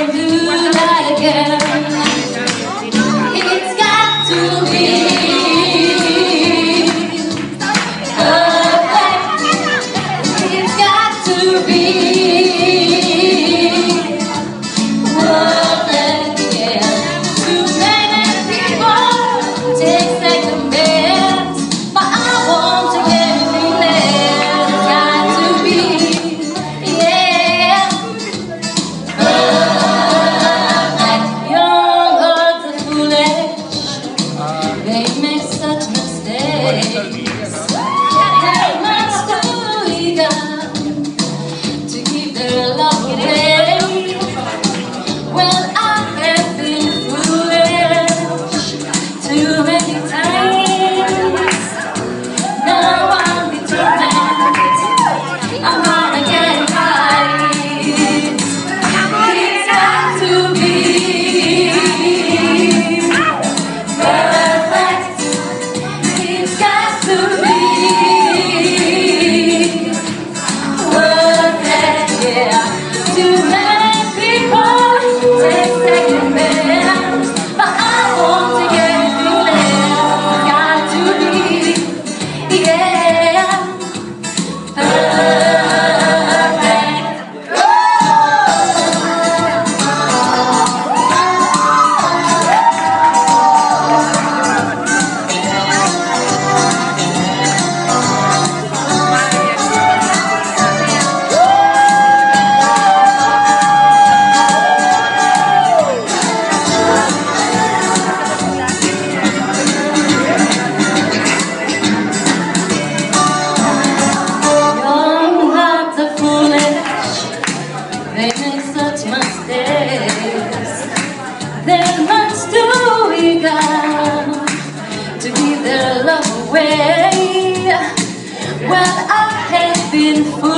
can't do that again. It's got to be perfect. It's got to be worth it, yeah. Too many people take second best, but I want to get everything there. It's got to be, yeah, perfect. Young hearts are foolish, they make such mistakes. How much do we got to keep their love away? Well, I have been foolish too many times. Now I'm determined, I'm gonna get it right. It's got to be perfect. It's got to be worth it, yeah. Too many people take second best, but I want to get everything there. It's got to be, yeah, perfect. They make such mistakes. Then much do we got to give their love away? Well, I have been foolish